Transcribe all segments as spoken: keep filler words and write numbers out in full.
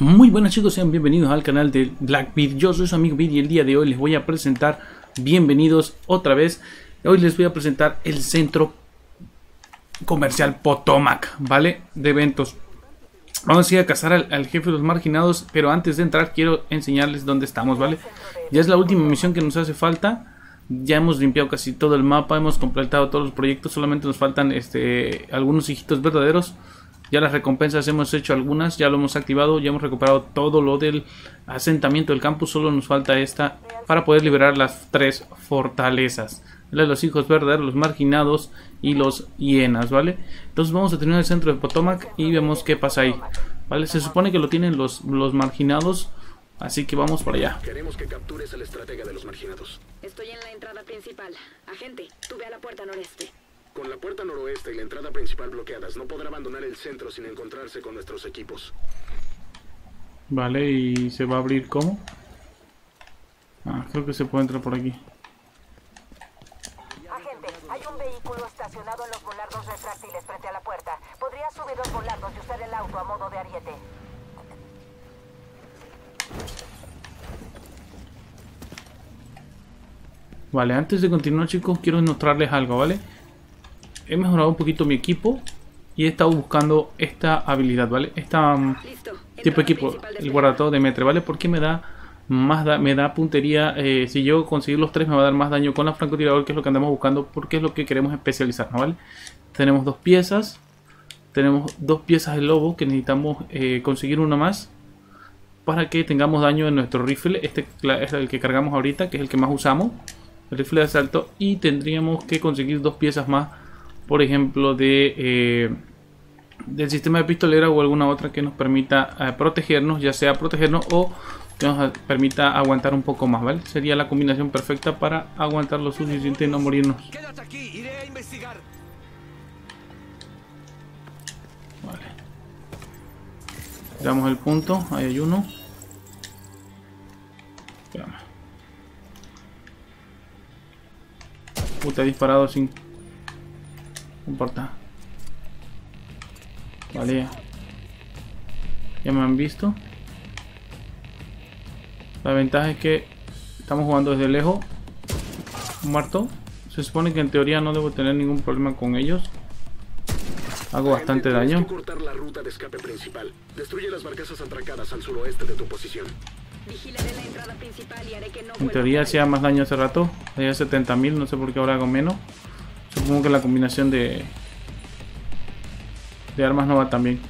Muy buenas chicos, sean bienvenidos al canal de Blackbeard. Yo soy su amigo Beard y el día de hoy les voy a presentar, bienvenidos otra vez. Hoy les voy a presentar el centro comercial Potomac, ¿vale? De eventos. Vamos a ir a cazar al, al jefe de los marginados, pero antes de entrar quiero enseñarles dónde estamos, ¿vale? Ya es la última misión que nos hace falta. Ya hemos limpiado casi todo el mapa, hemos completado todos los proyectos, solamente nos faltan este, algunos hijitos verdaderos. Ya las recompensas hemos hecho algunas, ya lo hemos activado, ya hemos recuperado todo lo del asentamiento del campus. Solo nos falta esta para poder liberar las tres fortalezas. Los hijos verdaderos, los marginados y los hienas, ¿vale? Entonces vamos a tener el centro de Potomac y vemos qué pasa ahí, ¿vale? Se supone que lo tienen los, los marginados, así que vamos para allá. Queremos que captures al estratega de los marginados. Estoy en la entrada principal. Agente, tú ve a la puerta noreste. Con la puerta noroeste y la entrada principal bloqueadas, no podrá abandonar el centro sin encontrarse con nuestros equipos. Vale, ¿y se va a abrir cómo? Ah, creo que se puede entrar por aquí. Agente, hay un vehículo estacionado en los volardos retráctiles frente a la puerta. Podría subir los volardos y usar el auto a modo de ariete. Vale, antes de continuar chicos, quiero mostrarles algo, ¿vale? He mejorado un poquito mi equipo y he estado buscando esta habilidad, ¿vale? Esta um, tipo de equipo, el guardado de metre, ¿vale? Porque me da más da, me da puntería. Eh, si yo conseguir los tres me va a dar más daño con la francotirador, que es lo que andamos buscando, porque es lo que queremos especializarnos, ¿vale? Tenemos dos piezas, tenemos dos piezas de lobo que necesitamos eh, conseguir una más para que tengamos daño en nuestro rifle. Este es el que cargamos ahorita, que es el que más usamos, el rifle de asalto, y tendríamos que conseguir dos piezas más, por ejemplo, de eh, del sistema de pistolera o alguna otra que nos permita eh, protegernos, ya sea protegernos o que nos permita aguantar un poco más, ¿vale? Sería la combinación perfecta para aguantar lo suficiente y no morirnos. Quédate aquí, iré a investigar. Vale. Damos el punto, ahí hay uno. Espérame. Puta, he disparado sin... No importa. Vale. Ya me han visto. La ventaja es que estamos jugando desde lejos. Muerto. Se supone que en teoría no debo tener ningún problema con ellos. Hago bastante Agente, daño. tienes que cortar la ruta de escape principal. Destruye las barcazas atracadas al suroeste de tu posición. Vigilaré la entrada principal y haré que no En vuelva teoría a hacía más daño hace rato. Hacía setenta mil, no sé por qué ahora hago menos. Supongo que la combinación de de armas no va tan bien.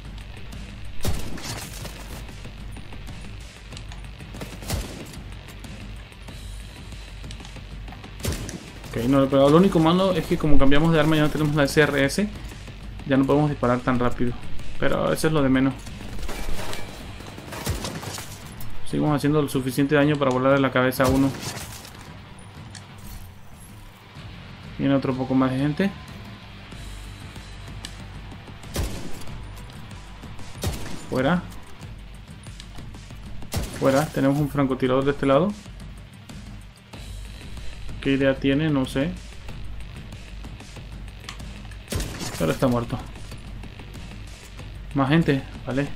Ok, no, pero lo único malo es que como cambiamos de arma ya no tenemos la S R S. Ya no podemos disparar tan rápido. Pero eso es lo de menos. Seguimos haciendo lo suficiente daño para volarle la cabeza a uno. Viene otro poco más de gente. Fuera. Fuera. Tenemos un francotirador de este lado. ¿Qué idea tiene? No sé. Pero está muerto. Más gente. Vale.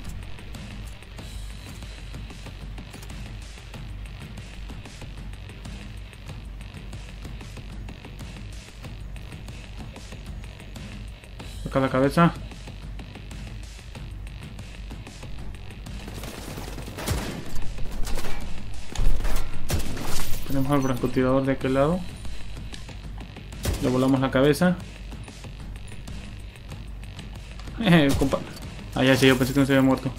Saca la cabeza. Tenemos al francotirador de aquel lado. Le volamos la cabeza. Eh, compa. Ah, ya, sí, yo pensé que no se había muerto.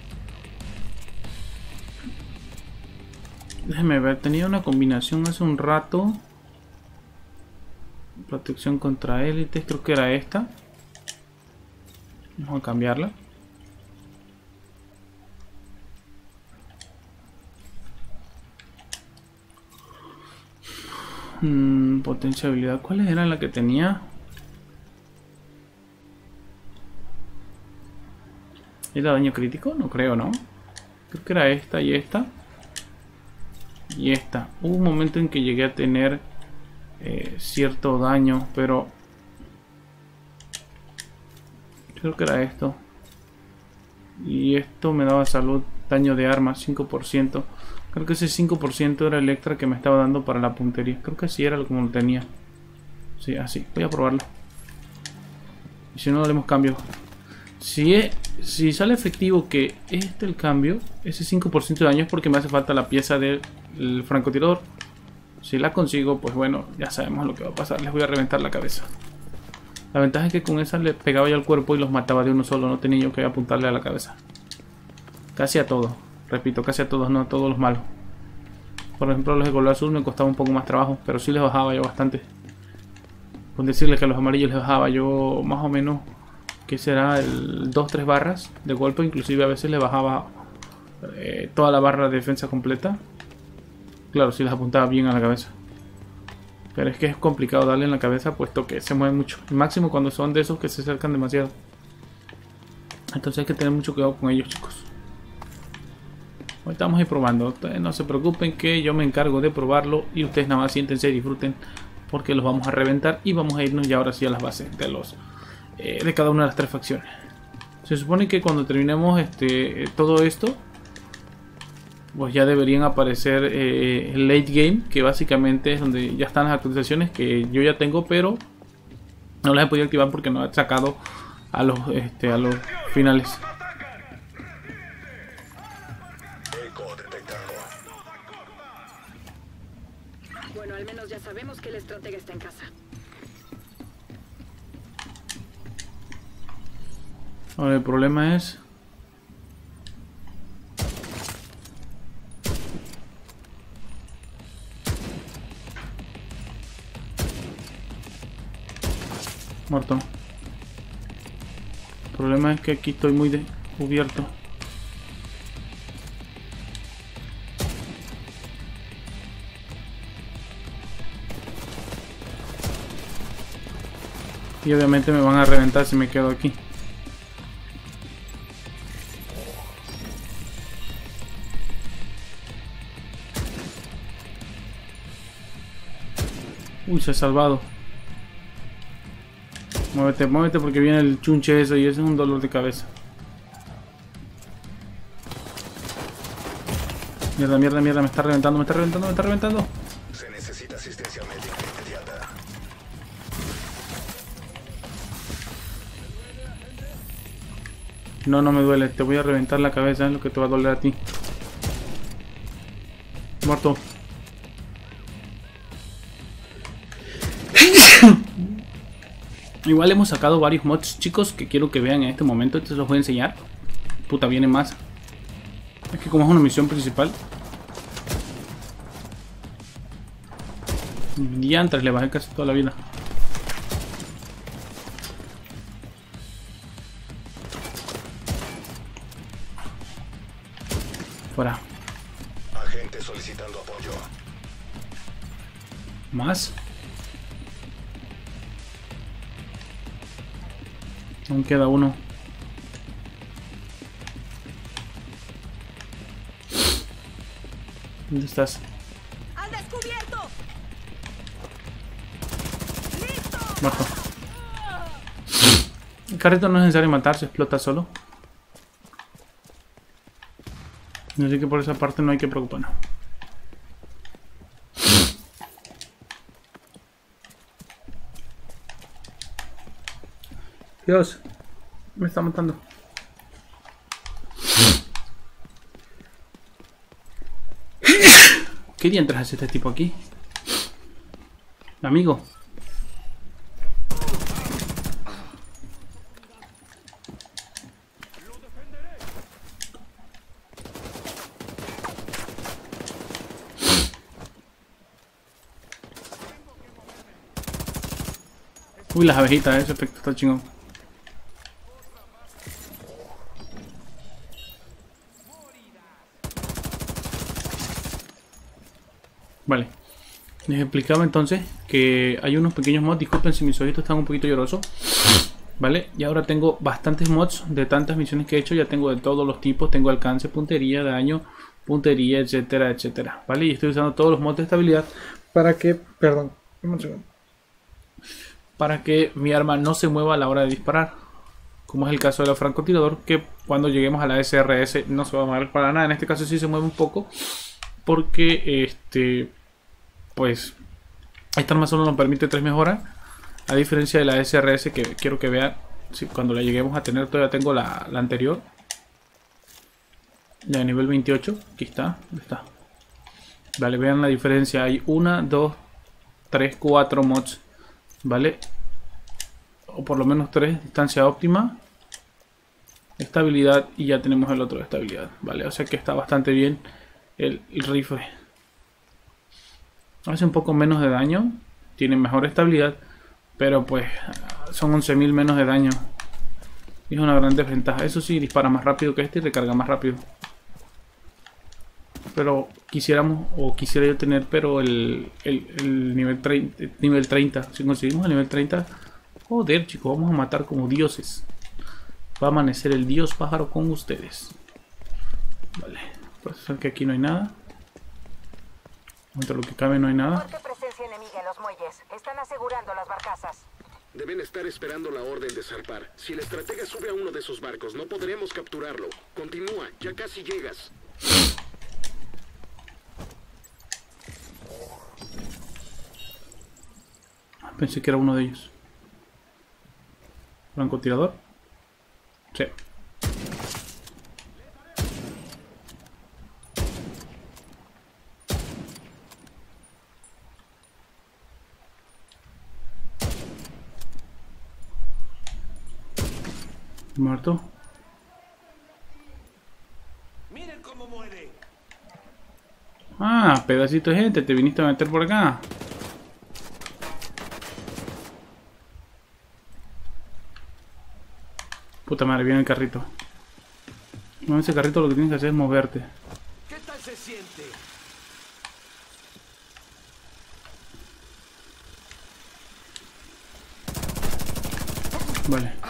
Déjeme ver, tenía una combinación hace un rato. Protección contra élites, creo que era esta. Vamos a cambiarla. Hmm, potencia habilidad. ¿Cuál era la que tenía? ¿Era daño crítico? No creo, ¿no? Creo que era esta y esta. Y esta. Hubo un momento en que llegué a tener eh, cierto daño, pero creo que era esto. Y esto me daba salud, daño de arma, cinco por ciento. Creo que ese cinco por ciento era el extra que me estaba dando para la puntería. Creo que así era como lo tenía. Sí, así. Voy a probarlo. Y si no, haremos cambio. Si, es, si sale efectivo que este el cambio, ese cinco por ciento de daño es porque me hace falta la pieza del francotirador. Si la consigo, pues bueno, ya sabemos lo que va a pasar. Les voy a reventar la cabeza. La ventaja es que con esa le pegaba yo al cuerpo y los mataba de uno solo. No tenía yo que apuntarle a la cabeza. Casi a todos. Repito, casi a todos, no a todos los malos. Por ejemplo, los de color azul me costaba un poco más trabajo, pero sí les bajaba yo bastante. Con decirles que a los amarillos les bajaba yo más o menos, que será el dos tres barras de golpe. Inclusive a veces les bajaba eh, toda la barra de defensa completa. Claro, si les apuntaba bien a la cabeza. Pero es que es complicado darle en la cabeza, puesto que se mueven mucho. El máximo cuando son de esos que se acercan demasiado. Entonces hay que tener mucho cuidado con ellos, chicos. Ahorita vamos a ir probando. Ustedes no se preocupen que yo me encargo de probarlo. Y ustedes nada más siéntense y disfruten. Porque los vamos a reventar. Y vamos a irnos ya ahora sí a las bases de los eh, de cada una de las tres facciones. Se supone que cuando terminemos este todo esto, pues ya deberían aparecer eh, el late game, que básicamente es donde ya están las actualizaciones que yo ya tengo, pero no las he podido activar porque no he sacado a los este a los finales. Bueno, al menos ya sabemos que el estratega está en casa. Ahora el problema es muerto. El problema es que aquí estoy muy descubierto. Y obviamente me van a reventar si me quedo aquí. Uy, se ha salvado. Muévete, muévete porque viene el chunche eso y ese es un dolor de cabeza. Mierda, mierda, mierda, me está reventando, me está reventando, me está reventando. Se necesita asistencia médica inmediata. No, no me duele, te voy a reventar la cabeza, es lo que te va a doler a ti. Muerto. Igual hemos sacado varios mods, chicos, que quiero que vean en este momento. Estos los voy a enseñar. Puta, viene más. Es que como es una misión principal. Diantres, le bajé casi toda la vida. Fuera. Agente solicitando apoyo. Más. Aún queda uno. ¿Dónde estás? ¡Al descubierto! Muerto. El carrito no es necesario matar, se explota solo. Así que por esa parte no hay que preocuparnos. Dios, me está matando. ¿Qué diantres hace este tipo aquí? Amigo. Uy, las abejitas, ese efecto está chingón. Vale, les explicaba entonces que hay unos pequeños mods. Disculpen si mis ojitos están un poquito llorosos. Vale, y ahora tengo bastantes mods de tantas misiones que he hecho. Ya tengo de todos los tipos. Tengo alcance, puntería, daño, puntería, etcétera, etcétera. Vale, y estoy usando todos los mods de estabilidad para que, perdón, un segundo, para que mi arma no se mueva a la hora de disparar. como es el caso de la francotirador, que cuando lleguemos a la S R S no se va a mover para nada. En este caso sí se mueve un poco, porque este pues esta arma solo nos permite tres mejoras, a diferencia de la S R S, que quiero que vean. Si cuando la lleguemos a tener, todavía tengo la, la anterior, la de nivel veintiocho. Aquí está, ¿dónde está? Vale, vean la diferencia. Hay una, dos, tres, cuatro mods, ¿vale? O por lo menos tres. Distancia óptima, estabilidad, y ya tenemos el otro de estabilidad, ¿vale? O sea que está bastante bien el, el rifle. Hace un poco menos de daño, tiene mejor estabilidad, pero pues son once mil menos de daño. Y es una gran desventaja. Eso sí, dispara más rápido que este y recarga más rápido. Pero quisiéramos, o quisiera yo tener, pero el, el, el nivel, treinta, nivel treinta. Si conseguimos el nivel treinta, joder chicos, vamos a matar como dioses. Va a amanecer el dios pájaro con ustedes. Vale, por que aquí no hay nada. Entre lo que cabe no hay nada. Fuerte presencia enemiga en los muelles. Están asegurando las barcazas. Deben estar esperando la orden de zarpar. Si el estratega sube a uno de esos barcos, no podremos capturarlo. Continúa, ya casi llegas. Pensé que era uno de ellos. ¿Francotirador? Sí. Muerto. Miren cómo muere. Ah, pedacito de gente, te viniste a meter por acá. Puta madre, viene el carrito. Con ese carrito lo que tienes que hacer es moverte. ¿Qué tal se siente? Vale.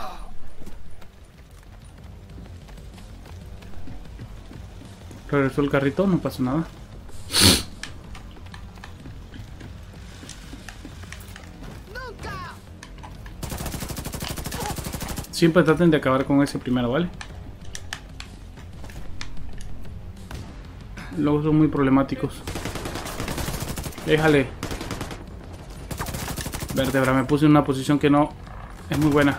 Regresó el carrito, no pasó nada. Siempre traten de acabar con ese primero, ¿vale? Luego son muy problemáticos. Déjale. Vértebra, me puse en una posición que no es muy buena.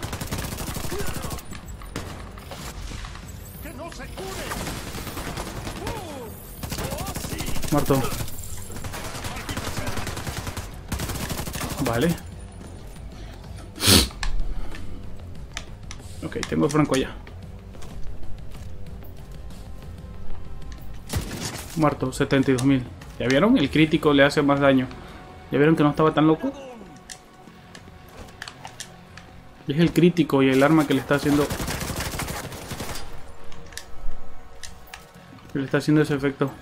Muerto. Vale. Ok, tengo el franco ya. Muerto, setenta y dos mil. ¿Ya vieron? El crítico le hace más daño. ¿Ya vieron que no estaba tan loco? Y es el crítico y el arma que le está haciendo... Que le está haciendo ese efecto.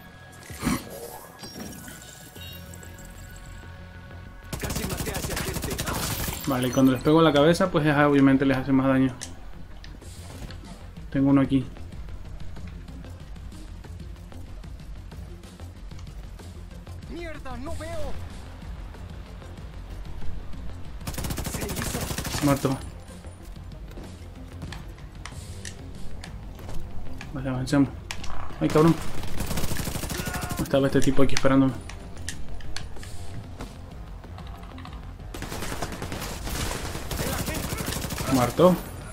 Casi maté a ese agente. Vale, y cuando les pego en la cabeza, pues ya obviamente les hace más daño. Tengo uno aquí. Mierda, no veo. Se hizo. Muerto. Vale, avancemos. Ay, cabrón. Estaba este tipo aquí esperándome. Muerto.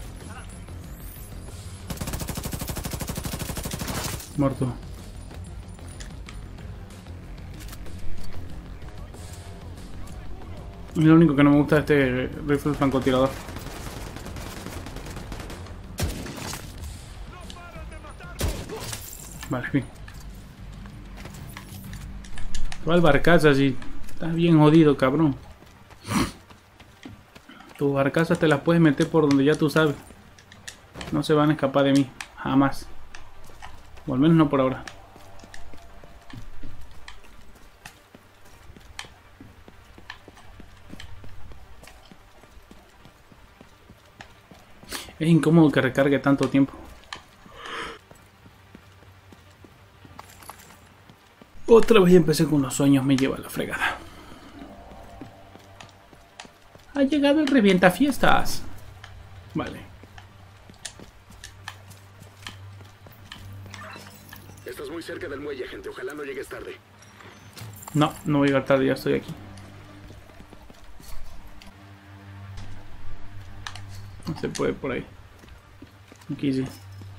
Muerto. Es lo único que no me gusta de este rifle francotirador. Vale, bien. ¿Cuál barcaza si estás bien jodido, cabrón? Tus barcazas te las puedes meter por donde ya tú sabes. No se van a escapar de mí, jamás. O al menos no por ahora. Es incómodo que recargue tanto tiempo. Otra vez empecé con los sueños, me lleva a la fregada. Ha llegado el revienta fiestas. Vale. Estás muy cerca del muelle, gente. Ojalá no llegues tarde. No, no voy a llegar tarde, ya estoy aquí. No se puede por ahí. Aquí sí.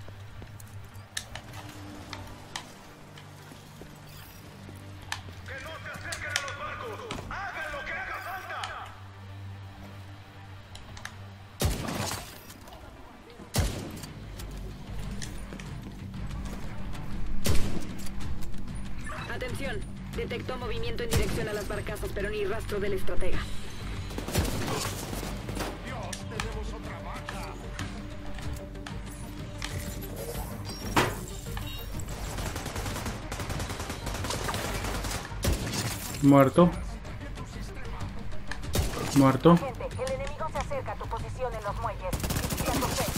Atención, detectó movimiento en dirección a las barcazas, pero ni rastro del estratega. Muerto. Muerto. Gente, el enemigo se acerca a tu posición en los muelles. Vigila tu fe.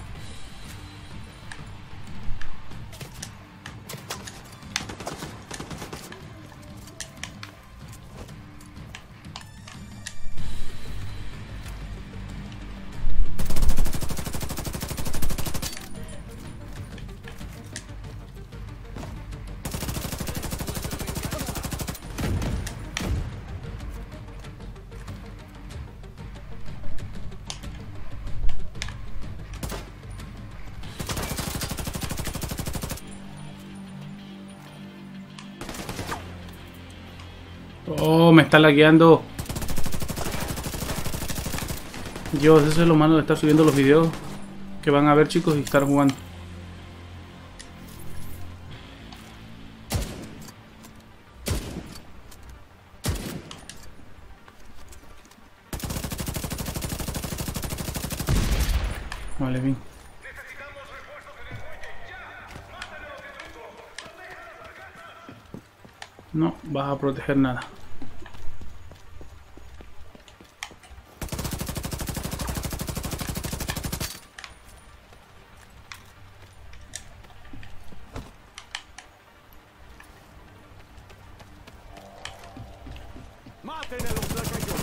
Oh, me está lagueando. Dios, eso es lo malo de estar subiendo los videos que van a ver, chicos, y estar jugando. Vale, bien. No vas a proteger nada. ¡Maten a los lacayos!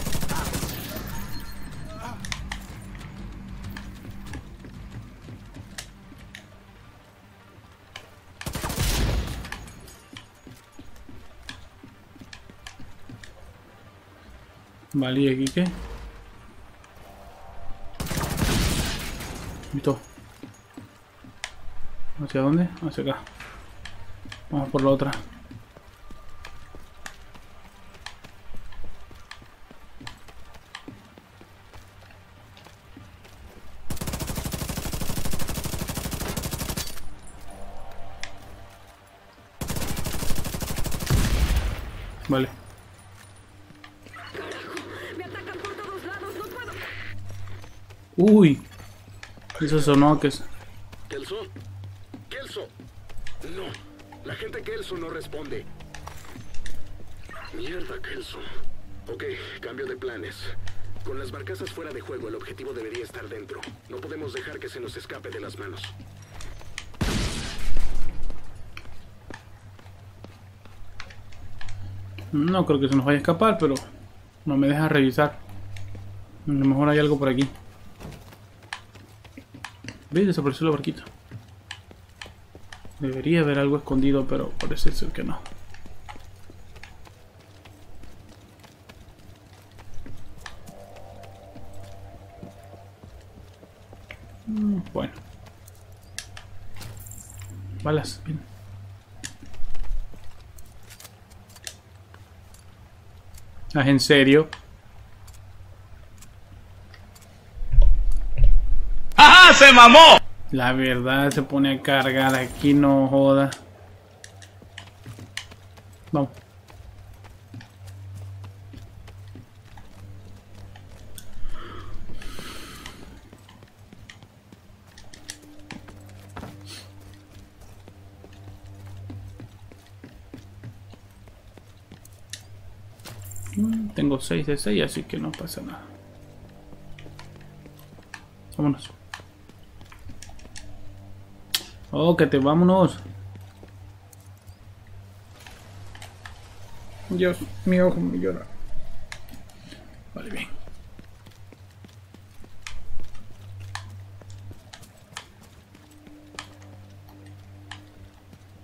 Vale, ¿y aquí qué? Listo. ¿Hacia dónde? Hacia acá. Vamos por la otra. Vale. Me atacan por todos lados, no puedo. Uy. Eso sonó que es... ¿Kelso? ¡Kelso! No. La gente Kelso no responde. Mierda, Kelso. Ok, cambio de planes. Con las barcazas fuera de juego, el objetivo debería estar dentro. No podemos dejar que se nos escape de las manos. No creo que se nos vaya a escapar, pero no me deja revisar. A lo mejor hay algo por aquí. ¿Veis? Desapareció la barquita. Debería haber algo escondido, pero parece ser que no. Mm, Bueno. Balas, bien. ¿Ah, en serio? ¡Ajá! ¡Se mamó! La verdad se pone a cargar aquí, no joda. Vamos. Mm, Tengo seis de seis, así que no pasa nada. Vámonos. Oh, que te vámonos. Dios, mi ojo me llora. Vale, bien.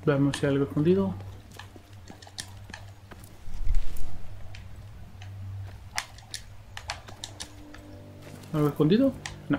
Veamos si hay algo escondido. ¿Algo escondido? No.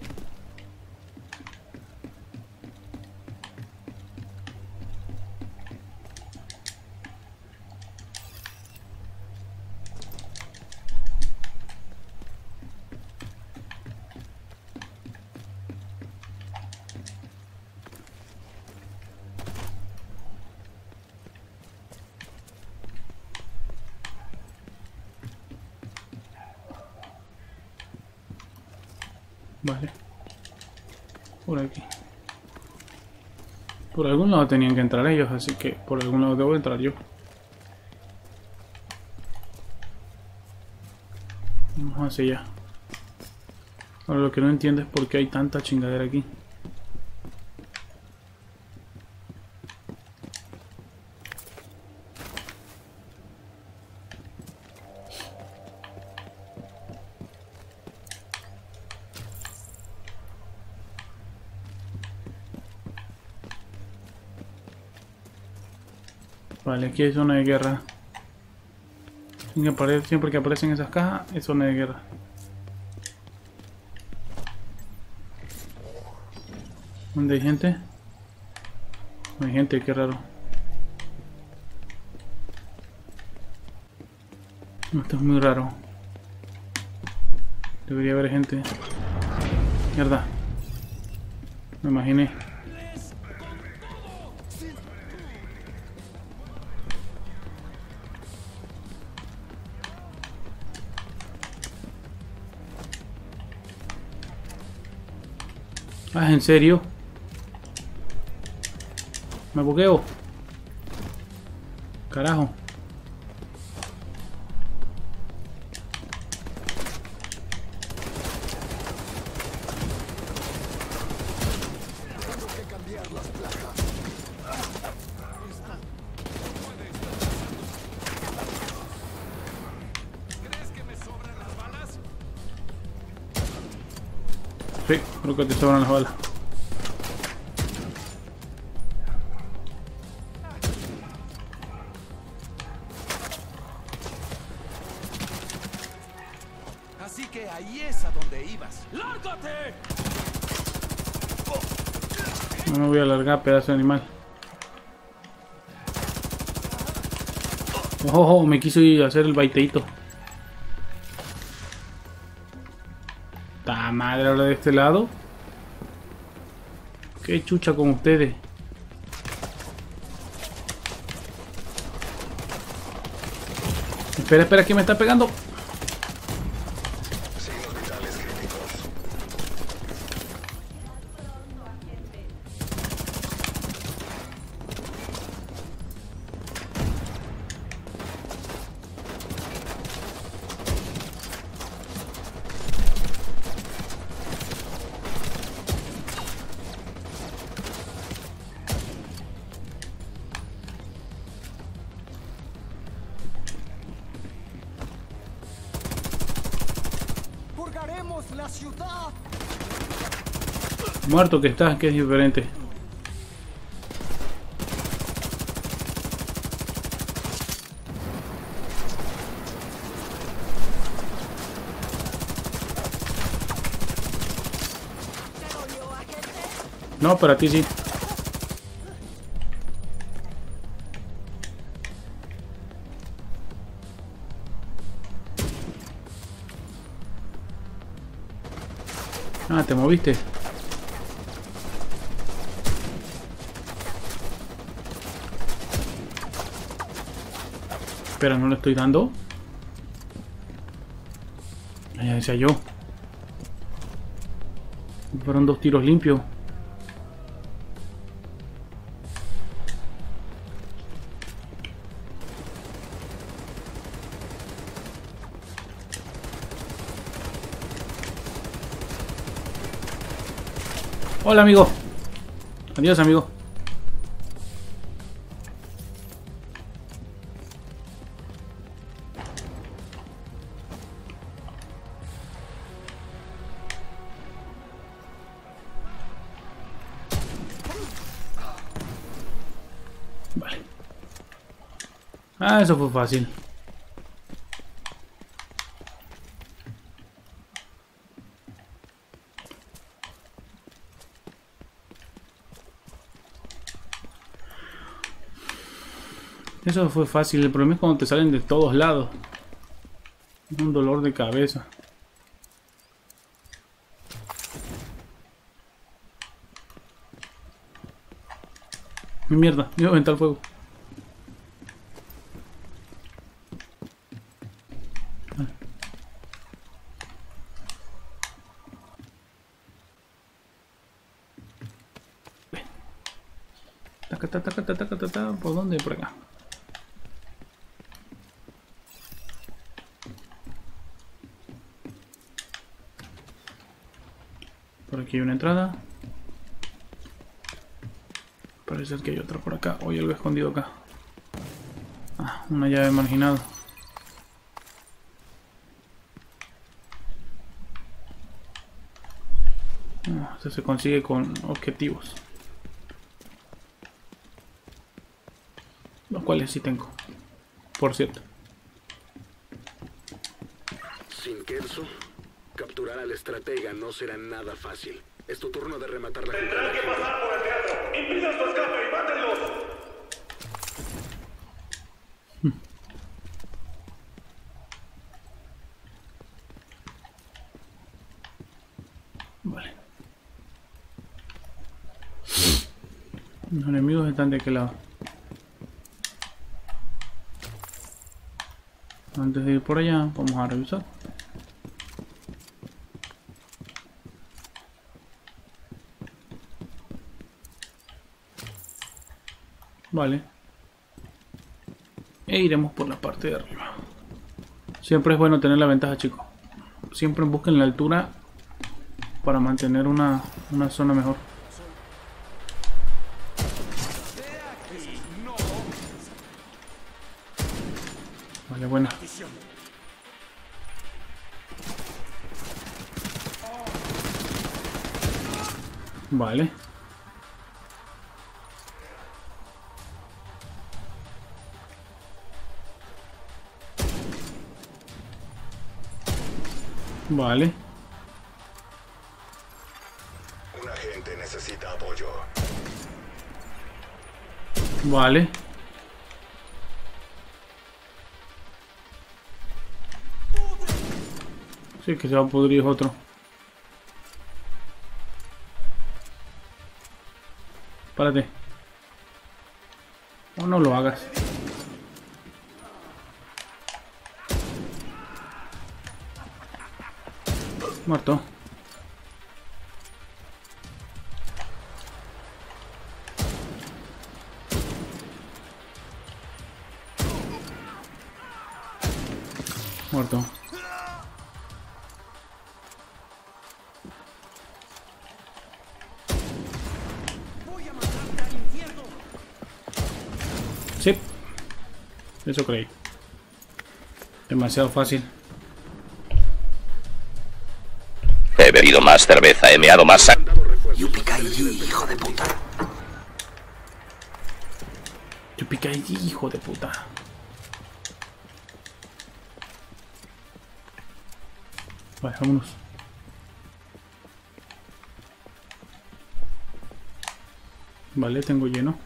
Vale. Por aquí. Por algún lado tenían que entrar ellos, así que por algún lado debo entrar yo. Vamos hacia allá. Ahora lo que no entiendo es por qué hay tanta chingadera aquí. Vale, aquí hay zona de guerra. Siempre que aparecen esas cajas, es zona de guerra. ¿Dónde hay gente? No hay gente, qué raro. Esto es muy raro. Debería haber gente. Mierda. Me imaginé. Ah, ¿en serio? Me bugueo. Carajo. Sí, creo que te sobran las balas. Así que ahí es a donde ibas. ¡Lárgate! No me voy a alargar, pedazo de animal. Ojo, ojo, me quiso ir a hacer el baiteito. ¡Ta madre! Ahora de este lado. ¡Qué chucha con ustedes! Espera, espera, que me está pegando. ¡Purgaremos la ciudad! Muerto que estás, que es diferente. No, para ti sí. Ah, te moviste. Espera, no le estoy dando. Ya decía yo. Fueron dos tiros limpios. Hola, amigo. Adiós, amigo. Vale. Ah, eso fue fácil. Eso fue fácil. El problema es cuando te salen de todos lados. Es un dolor de cabeza. Mi mierda, me iba a aventar el fuego. Vale. Ven. Taca, taca, taca, taca, taca, taca. ¿Por dónde? Por acá. Por aquí hay una entrada. Parece que hay otra por acá. O hay algo escondido acá. Ah, una llave marginada. Ah, esto se consigue con objetivos. Los cuales sí tengo. Por cierto. Sin Kelso, capturar al estratega no será nada fácil. Es tu turno de rematar la jugada. que pasar por el teatro. Impidan su escape y mátenlos. Vale. Los enemigos están de aquel lado. Antes de ir por allá, vamos a revisar. Vale. E iremos por la parte de arriba. Siempre es bueno tener la ventaja, chicos. Siempre busquen la altura para mantener una, una zona mejor. Vale, buena. Vale. Vale. Un agente necesita apoyo. Vale. Sí, que se va a pudrir otro. Párate. O no lo hagas. Muerto. Muerto. Sí. Eso creí. Demasiado fácil. He bebido más cerveza, he meado más sangre. Yupikai, hijo de puta. Yo piqué ahí, hijo de puta. Vale, vámonos. Vale, tengo lleno.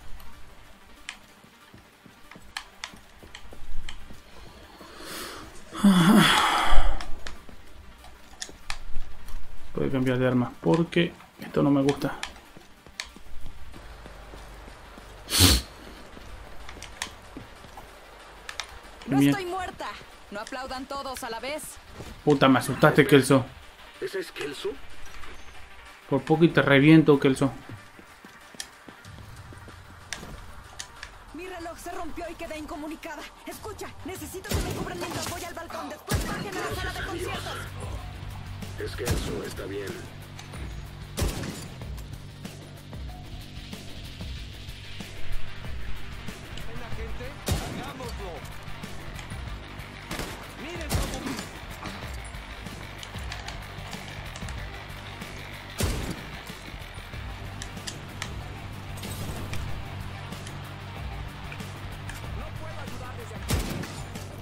Puedo cambiar de arma porque esto no me gusta. No Bien. estoy muerta. No aplaudan todos a la vez. Puta, me asustaste, Kelso. ¿Ese es Kelso? Por poco y te reviento, Kelso. Mi reloj se rompió y quedé incomunicada. Escucha, necesito que me cubran mientras voy al balcón. Después bajen a la sala de conciertos. Es Kelso, está bien. Una gente, hagámoslo. Miren cómo...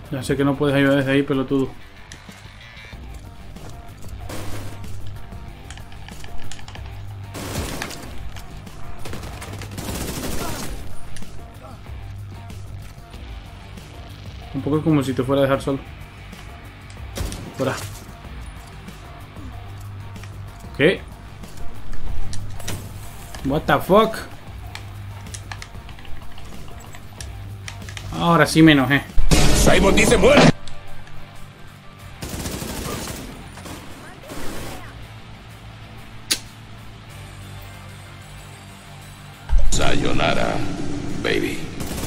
Ya sé que no puedes ayudar desde ahí, pelotudo. Un poco como si te fuera a dejar solo. Fuera. ¿Qué? What the fuck? Ahora sí me enojé. Simon dice muere. Sayonara, baby.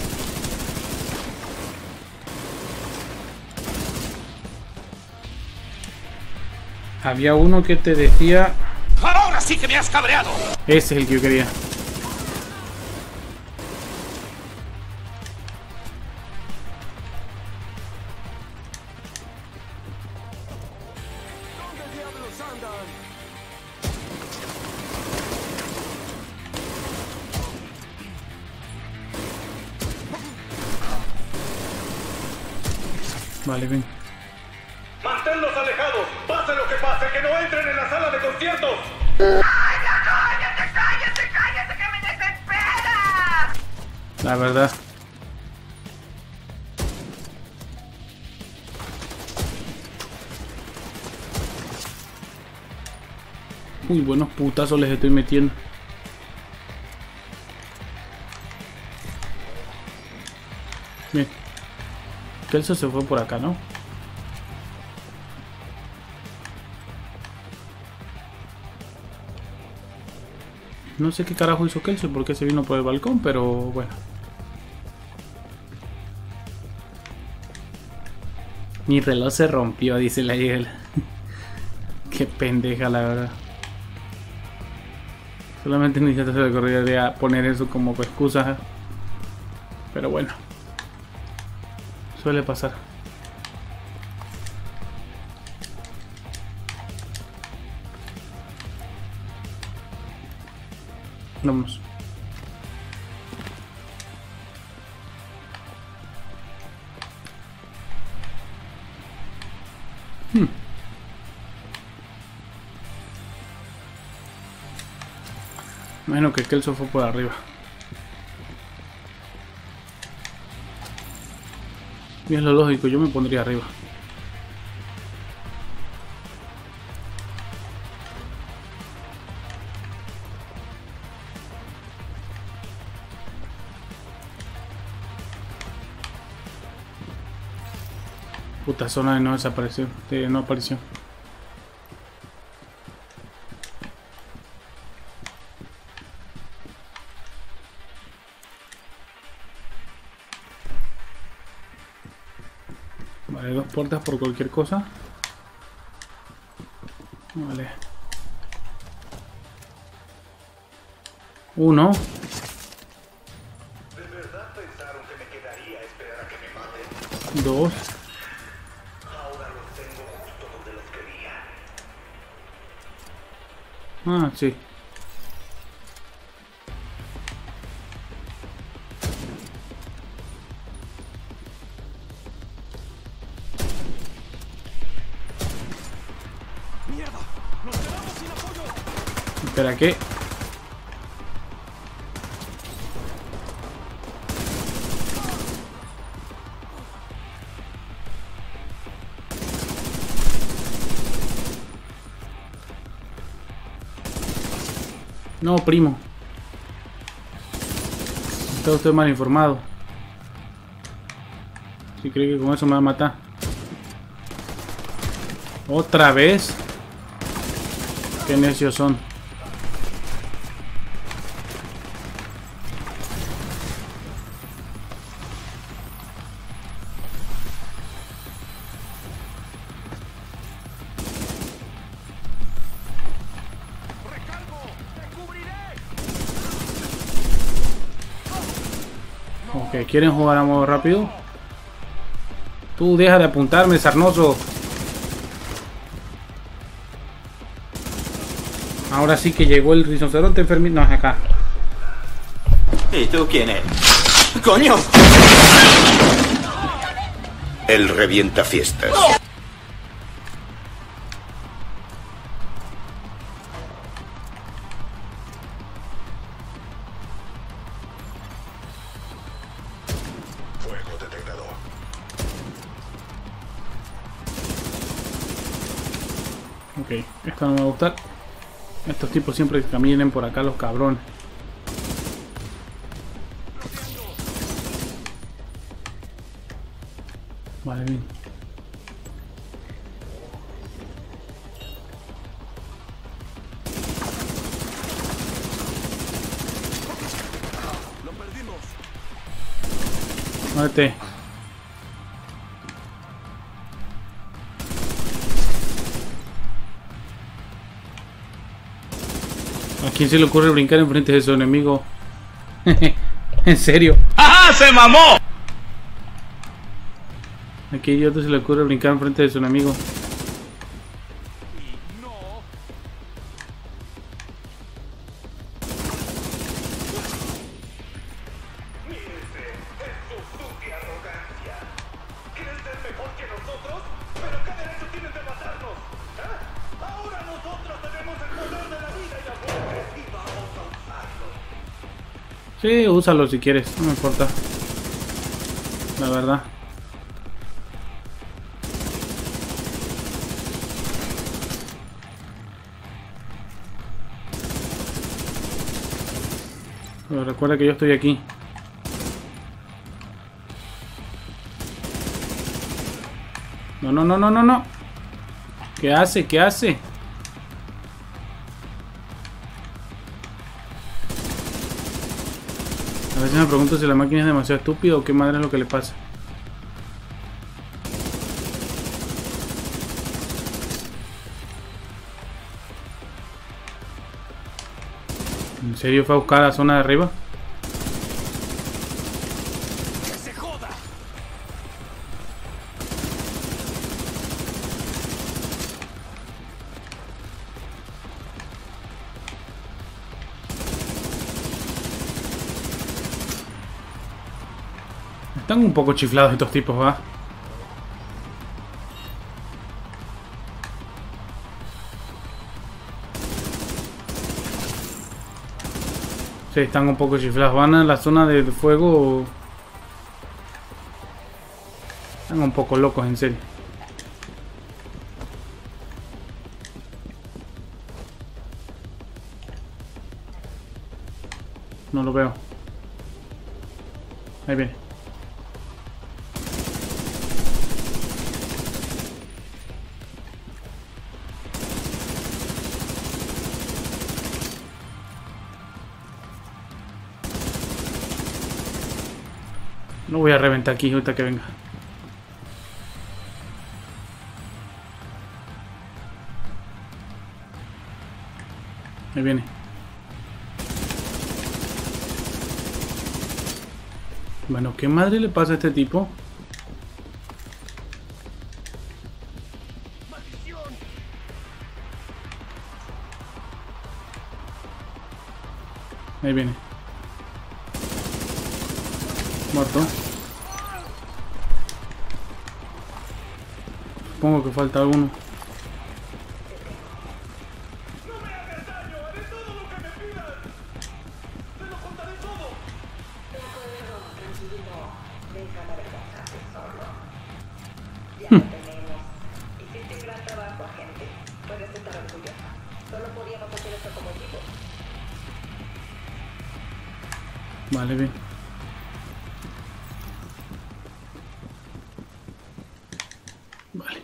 Había uno que te decía... Ahora sí que me has cabreado. Ese es el que yo quería. Vale, ven. ¡Manténlos alejados! ¡Pase lo que pase! ¡Que no entren en la sala de conciertos! ¡Cállate, cállate, cállate, que me desespera! La verdad. Uy, buenos putazos les estoy metiendo. Bien. Kelso se fue por acá, ¿no? No sé qué carajo hizo Kelso, porque se vino por el balcón, pero bueno. Mi reloj se rompió, dice la Yel. Qué pendeja, la verdad. Solamente ni se te ocurriría poner eso como excusa. Pero bueno. Suele pasar. Vamos. Hmm. Bueno, que Kelso fue por arriba. Y es lo lógico, yo me pondría arriba. Puta zona de no desaparición, de no aparición. Vale, dos puertas por cualquier cosa. Vale. Uno. ¿De verdad pensaron que me quedaría a esperar a que me maten? Dos. Ahora los tengo justo donde los quería. Ah, sí. ¡Mierda! ¡Nos quedamos sin apoyo! Espera, ¿qué? No, primo. Está usted mal informado. Si cree que con eso me va a matar. ¿Otra vez? Qué necios son. Ok, ¿quieren jugar a modo rápido? Tú deja de apuntarme, sarnoso. Ahora sí que llegó el rinoceronte enfermito. No, es acá. ¿Y tú quién eres? ¡Coño! El revientafiestas. Fuego detectado. Ok, esto no me va a gustar. Estos tipos siempre caminen por acá, los cabrones. Vale, bien. Lo perdimos. Muévete. ¿A quién se le ocurre brincar enfrente de su enemigo? ¿En serio? ¡Ajá! ¡Se mamó! ¿A qué idiota se le ocurre brincar enfrente de su enemigo? No. Mírese, es su sucia arrogancia. ¿Creen ser mejor que nosotros? ¿Pero qué derecho tienen de matarnos? ¿Eh? Ahora nosotros tenemos el poder de la vida y la muerte y vamos a usarlo. Sí, úsalo si quieres, no me importa. La verdad. Pero recuerda que yo estoy aquí. No, no, no, no, no, no. ¿Qué hace? ¿Qué hace? A veces me pregunto si la máquina es demasiado estúpida o qué madre es lo que le pasa. ¿En serio fue a buscar la zona de arriba? ¡Que se joda! Están un poco chiflados estos tipos, ¿va? Sí, están un poco chiflados. Van a la zona del fuego. Están un poco locos, en serio. No lo veo. Ahí viene. No voy a reventar aquí ahorita que venga. Ahí viene. Bueno, ¿qué madre le pasa a este tipo? Ahí viene. Muerto. Supongo que falta alguno. Vale, bien. Vale.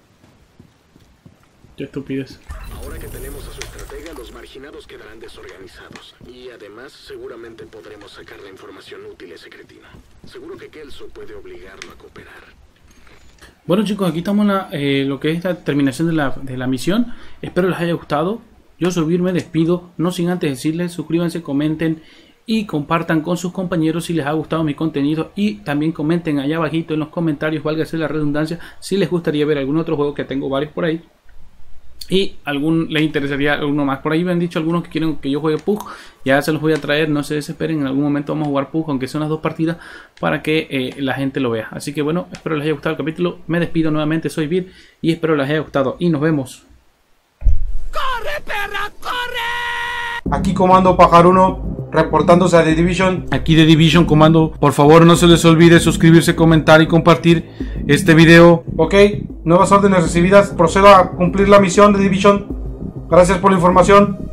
Qué estupidez. Ahora que tenemos a su estratega, los marginados quedarán desorganizados. Y además, seguramente podremos sacar la información útil a ese cretino. Seguro que Kelso puede obligarlo a cooperar. Bueno, chicos, aquí estamos en la, eh, lo que es la terminación de la, de la misión. Espero les haya gustado. Yo soy me despido, no sin antes decirles, suscríbanse, comenten y compartan con sus compañeros si les ha gustado mi contenido, y también comenten allá abajito en los comentarios, válgase la redundancia, si les gustaría ver algún otro juego, que tengo varios por ahí. y algún le interesaría alguno más. Por ahí me han dicho algunos que quieren que yo juegue P U B G. Ya se los voy a traer, no se desesperen. En algún momento vamos a jugar P U B G, aunque sean unas dos partidas, para que eh, la gente lo vea. Así que bueno, espero les haya gustado el capítulo. Me despido nuevamente, soy Vir y espero les haya gustado. Y nos vemos. ¡Corre, perra, corre! Aquí Comando Pajaruno, reportándose a The Division. Aquí The Division, Comando. Por favor, no se les olvide suscribirse, comentar y compartir este video. Ok, nuevas órdenes recibidas. Procedo a cumplir la misión de Division. Gracias por la información.